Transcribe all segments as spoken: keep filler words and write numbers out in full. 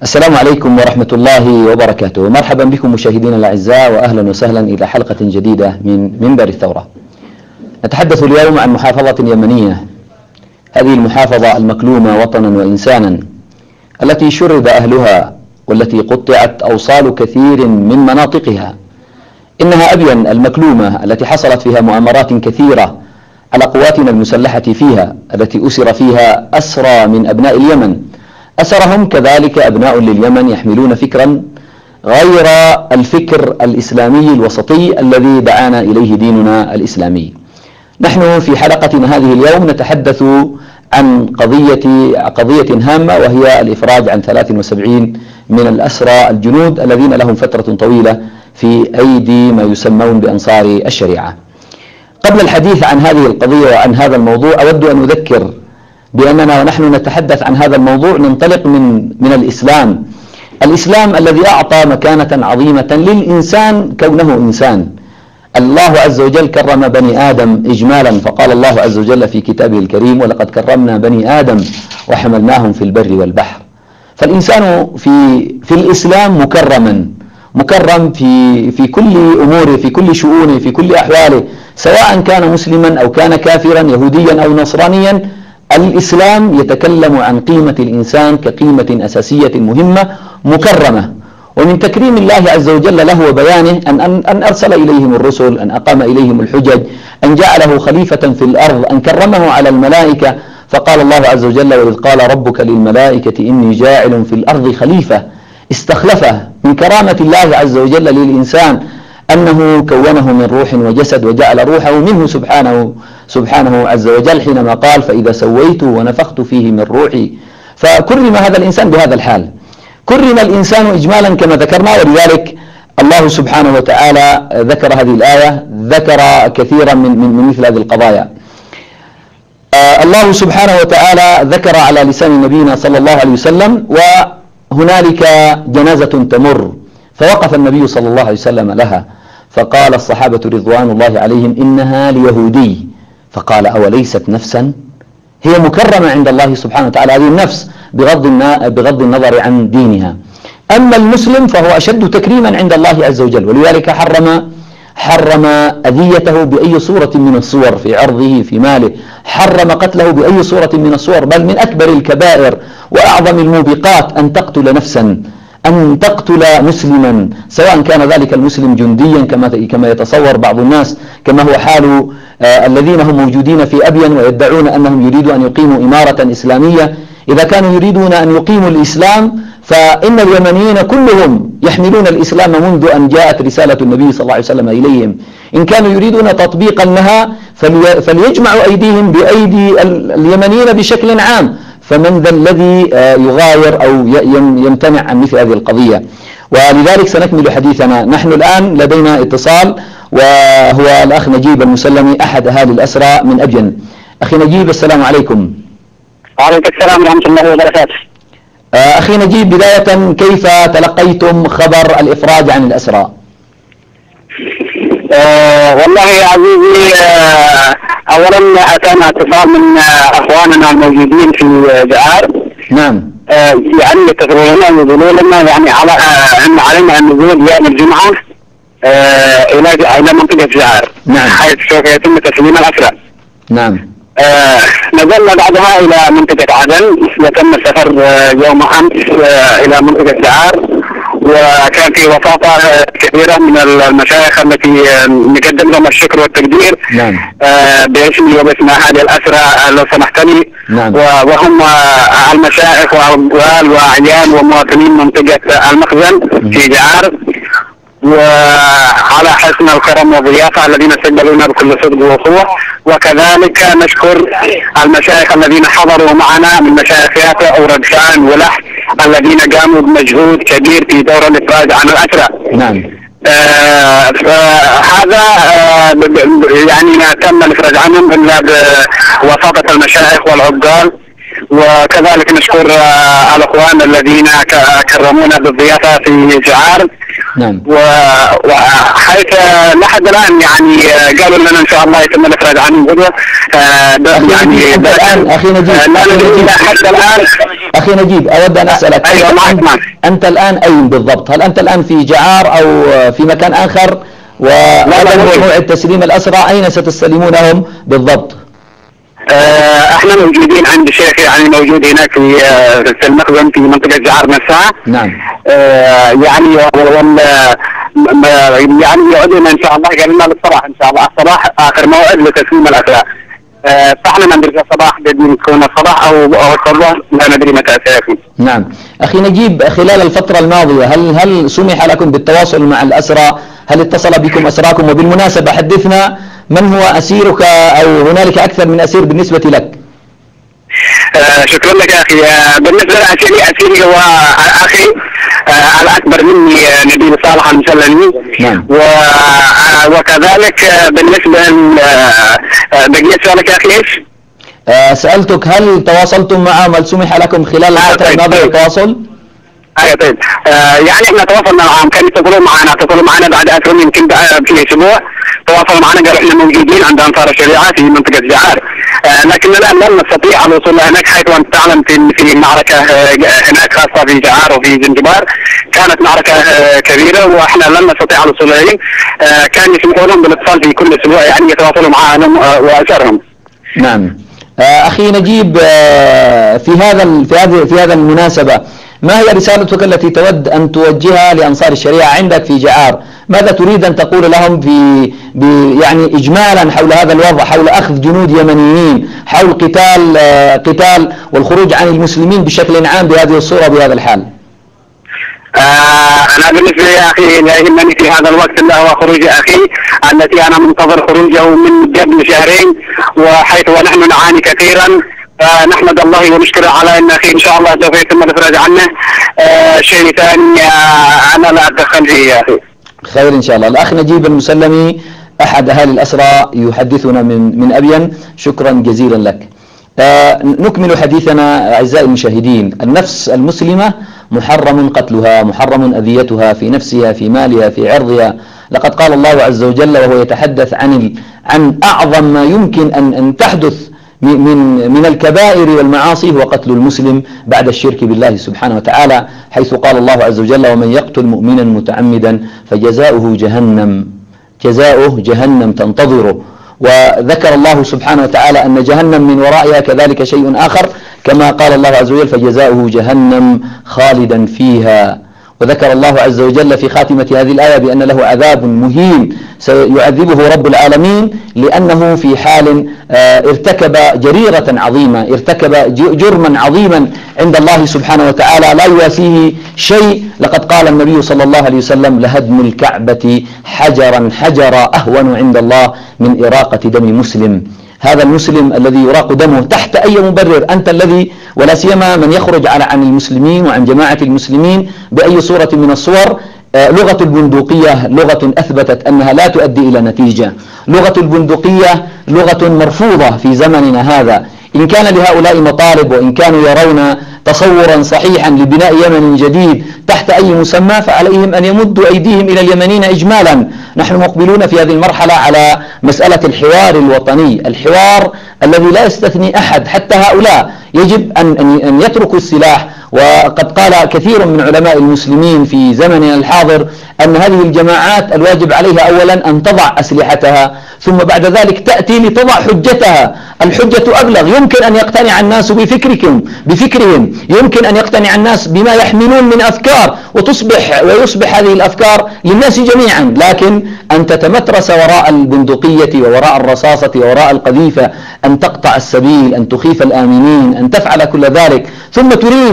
السلام عليكم ورحمة الله وبركاته. مرحبا بكم مشاهدينا الأعزاء، وأهلا وسهلا إلى حلقة جديدة من منبر الثورة. نتحدث اليوم عن محافظة يمنية، هذه المحافظة المكلومة وطنا وإنسانا، التي شرد أهلها والتي قطعت أوصال كثير من مناطقها. إنها أبين المكلومة التي حصلت فيها مؤامرات كثيرة على قواتنا المسلحة فيها، التي أسر فيها أسرى من أبناء اليمن، أسرهم كذلك أبناء لليمن يحملون فكرا غير الفكر الإسلامي الوسطي الذي دعانا إليه ديننا الإسلامي. نحن في حلقتنا هذه اليوم نتحدث عن قضية قضية هامة، وهي الإفراج عن ثلاث وسبعين من الأسرى الجنود الذين لهم فترة طويلة في أيدي ما يسمون بأنصار الشريعة. قبل الحديث عن هذه القضية وعن هذا الموضوع، أود أن أذكر بأننا ونحن نتحدث عن هذا الموضوع ننطلق من من الإسلام، الإسلام الذي أعطى مكانة عظيمة للإنسان كونه إنسان. الله عز وجل كرم بني آدم إجمالا، فقال الله عز وجل في كتابه الكريم: ولقد كرمنا بني آدم وحملناهم في البر والبحر. فالإنسان في في الإسلام مكرما، مكرم في في كل أموره، في كل شؤونه، في كل أحواله، سواء كان مسلما أو كان كافرا، يهوديا أو نصرانيا. الإسلام يتكلم عن قيمة الإنسان كقيمة أساسية مهمة مكرمة، ومن تكريم الله عز وجل له وبيانه أن, أن, أن أرسل إليهم الرسل، أن أقام إليهم الحجج، أن جعله خليفة في الأرض، أن كرمه على الملائكة. فقال الله عز وجل: وإذ قال ربك للملائكة إني جاعل في الأرض خليفة. استخلفه. من كرامة الله عز وجل للإنسان أنه كونه من روح وجسد، وجعل روحه منه سبحانه سبحانه عز وجل حينما قال: فإذا سويته ونفخت فيه من روحي. فكرم هذا الإنسان بهذا الحال، كرم الإنسان إجمالا كما ذكرنا. ولذلك الله سبحانه وتعالى ذكر هذه الآية، ذكر كثيرا من, من, من مثل هذه القضايا. آه الله سبحانه وتعالى ذكر على لسان نبينا صلى الله عليه وسلم: وهنالك جنازة تمر، فوقف النبي صلى الله عليه وسلم لها، فقال الصحابة رضوان الله عليهم: إنها ليهودي. فقال: أوليست نفسا؟ هي مكرمة عند الله سبحانه وتعالى، هذه النفس بغض بغض النظر عن دينها. أما المسلم فهو أشد تكريما عند الله عز وجل، ولذلك حرم حرم أذيته بأي صورة من الصور، في عرضه، في ماله، حرم قتله بأي صورة من الصور. بل من أكبر الكبائر وأعظم الموبقات أن تقتل نفسا، أن تقتل مسلما، سواء كان ذلك المسلم جنديا كما كما يتصور بعض الناس، كما هو حال آه الذين هم موجودين في أبين ويدعون أنهم يريدوا أن يقيموا إمارة إسلامية. إذا كانوا يريدون أن يقيموا الإسلام فإن اليمنيين كلهم يحملون الإسلام منذ أن جاءت رسالة النبي صلى الله عليه وسلم إليهم. إن كانوا يريدون تطبيقا لها فليجمعوا أيديهم بأيدي اليمنيين بشكل عام. فمن ذا الذي يغاير أو يمتنع عن مثل هذه القضية؟ ولذلك سنكمل حديثنا. نحن الآن لدينا اتصال، وهو الأخ نجيب المسلمي، أحد أهالي الأسرى من أبين. أخي نجيب، السلام عليكم. وعليكم السلام ورحمة الله وبركاته. أخي نجيب، بداية كيف تلقيتم خبر الإفراج عن الأسرى؟ أه والله يا عزيزي، أه أولا أتانا اتصال من أخواننا الموجودين في جعار. نعم. أه يعني يتصلون يقولون لنا يعني على أن علينا النزول يوم الجمعة أه إلى إلى منطقة جعار. نعم. حيث سوف يتم تسليم الأسرى. نعم. آه نزلنا بعدها إلى منطقة عدن، وتم السفر آه يوم أمس آه إلى منطقة جعار، وكان في وساطة كثيرة من المشايخ التي آه نقدم لهم الشكر والتقدير. نعم. آه باسمي وباسم أهالي الأسرى لو سمحت لي. نعم. وهم آه المشايخ وأبوال وأعيان ومواطنين منطقة المخزن في جعار، وعلى حسن الكرم والضيافة الذين استقبلونا بكل صدق وأخوة. وكذلك نشكر المشايخ الذين حضروا معنا من مشايخ يافع وردشان ولح، الذين قاموا بمجهود كبير في دور الإفراج عن الأسرى. نعم. آه هذا آه يعني تم الإفراج عنهم إلا بوساطة المشايخ والعقال وكذلك نشكر الأخوان الذين كرمونا بالضيافة في جعار. نعم. وحيث لحد الآن يعني قالوا لنا إن شاء الله يتم الإفراج عن الغدوة. يعني الآن أخي نجيب حتى الآن أخي نجيب أود أن أسألك، أيوة معك معك. أنت الآن أين بالضبط؟ هل أنت الآن في جعار أو في مكان آخر؟ وغدا موعد تسليم الأسرى، أين ستستلمونهم بالضبط؟ احنا موجودين عند شيخ يعني موجود هناك في في المخزن في منطقة جعار نفسها. نعم. اه يعني وال يعني يعودنا ان شاء الله، قال لنا للصباح ان شاء الله، الصباح اخر موعد لتسليم الاسرى. اه فاحنا ما ندري الصباح بدنا يكون الصباح او او الصباح، لا ندري متى سيكون. نعم. اخي نجيب، خلال الفترة الماضية هل هل سمح لكم بالتواصل مع الأسرى؟ هل اتصل بكم أسراكم؟ وبالمناسبة حدثنا، من هو أسيرك أو هنالك أكثر من أسير بالنسبة لك؟ آه شكرا لك يا أخي. آه بالنسبة لأسيري، أسيري هو أخي آه الأكبر مني آه نبيل صالح المسلمي. نعم. آه وكذلك آه بالنسبة آه بقيت سؤالك يا أخي إيش؟ آه سألتك هل تواصلتم معهم؟ هل سمح لكم خلال الفترة الماضية التواصل؟ ايوه طيب. آه يعني احنا تواصلنا معهم، كانوا يتصلوا معنا اتصلوا معنا بعد اكثر يمكن في اسبوع، تواصلوا معنا قالوا احنا موجودين عند انصار الشريعه في منطقه جعار. آه لكن الان لم نستطيع الوصول هناك، حيث انت تعلم في في معركه آه هناك خاصه في جعار وفي زنجبار، كانت معركه آه كبيره واحنا لم نستطيع الوصول اليهم. آه كان يسمحوا لهم بالاتصال في كل اسبوع، يعني يتواصلوا معهم آه واسرهم. نعم. آه اخي نجيب، آه في هذا في هذه في هذا المناسبه، ما هي رسالتك التي تود أن توجهها لأنصار الشريعة عندك في جعار؟ ماذا تريد أن تقول لهم في يعني إجمالا حول هذا الوضع، حول أخذ جنود يمنيين، حول قتال قتال والخروج عن المسلمين بشكل عام بهذه الصورة بهذا الحال؟ آه أنا بالنسبة لي يا أخي لا يهمني في هذا الوقت إلا هو خروج أخي التي أنا منتظر خروجه من قبل شهرين، وحيث ونحن نعاني كثيرا. فنحمد الله ونشكره على ان اخي ان شاء الله سوف يتم الافراج عنه. آه شيء ثاني آه انا لا اتدخل فيه يا اخي. خير ان شاء الله. الاخ نجيب المسلمي احد اهالي الاسرى يحدثنا من من ابين، شكرا جزيلا لك. آه نكمل حديثنا اعزائي المشاهدين. النفس المسلمه محرم قتلها، محرم اذيتها في نفسها، في مالها، في عرضها. لقد قال الله عز وجل وهو يتحدث عن عن اعظم ما يمكن ان ان تحدث من من الكبائر والمعاصي هو قتل المسلم بعد الشرك بالله سبحانه وتعالى، حيث قال الله عز وجل ومن يقتل مؤمنا متعمدا فجزاؤه جهنم جزاؤه جهنم تنتظره. وذكر الله سبحانه وتعالى أن جهنم من ورائها كذلك شيء آخر، كما قال الله عز وجل فجزاؤه جهنم خالدا فيها. وذكر الله عز وجل في خاتمة هذه الآية بأن له عذاب مهين سيعذبه رب العالمين، لأنه في حال ارتكب جريرة عظيمة، ارتكب جرما عظيما عند الله سبحانه وتعالى لا يواسيه شيء. لقد قال النبي صلى الله عليه وسلم لهدم الكعبة حجرا حجرا أهون عند الله من إراقة دم مسلم. هذا المسلم الذي يراق دمه تحت أي مبرر، أنت الذي ولا سيما من يخرج على عن المسلمين وعن جماعة المسلمين بأي صورة من الصور. لغة البندقية لغة أثبتت أنها لا تؤدي إلى نتيجة، لغة البندقية لغة مرفوضة في زمننا هذا. إن كان لهؤلاء مطالب وإن كانوا يرون تصورا صحيحا لبناء يمن جديد تحت أي مسمى، فعليهم أن يمدوا أيديهم إلى اليمنيين إجمالا. نحن مقبلون في هذه المرحلة على مسألة الحوار الوطني، الحوار الذي لا يستثني أحد، حتى هؤلاء يجب أن أن يتركوا السلاح. وقد قال كثير من علماء المسلمين في زمننا الحاضر أن هذه الجماعات الواجب عليها أولا أن تضع أسلحتها، ثم بعد ذلك تأتي لتضع حجتها. الحجة أبلغ، يمكن أن يقتنع الناس بفكركم بفكرهم، يمكن أن يقتنع الناس بما يحملون من أفكار وتصبح ويصبح هذه الأفكار للناس جميعا، لكن أن تتمترس وراء البندقية ووراء الرصاصة ووراء القذيفة، أن تقطع السبيل، أن تخيف الآمنين، أن تفعل كل ذلك، ثم تريد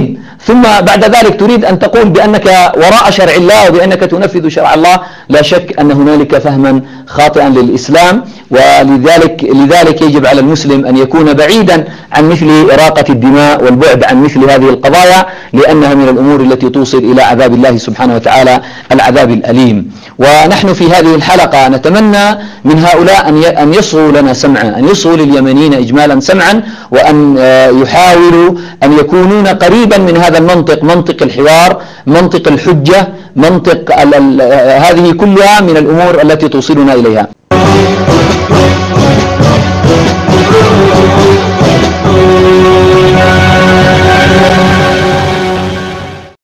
ثم بعد ذلك تريد أن تقول بأنك وراء شرع الله وبأنك تنفذ شرع الله. لا شك أن هنالك فهما خاطئا للإسلام، ولذلك لذلك يجب على المسلم أن يكون بعيدا عن مثل إراقة الدماء والبعد عن مثل هذه القضايا، لأنها من الأمور التي توصل إلى عذاب الله سبحانه وتعالى، العذاب الأليم. ونحن في هذه الحلقة نتمنى من هؤلاء أن يصغوا لنا سمعا، أن يصغوا لليمنيين إجمالا سمعا، وأن يحاولوا أن يكونون قريبا من هذا المنطق، منطق الحوار، منطق الحجة، منطق هذه كلها من الأمور التي توصلنا إليها.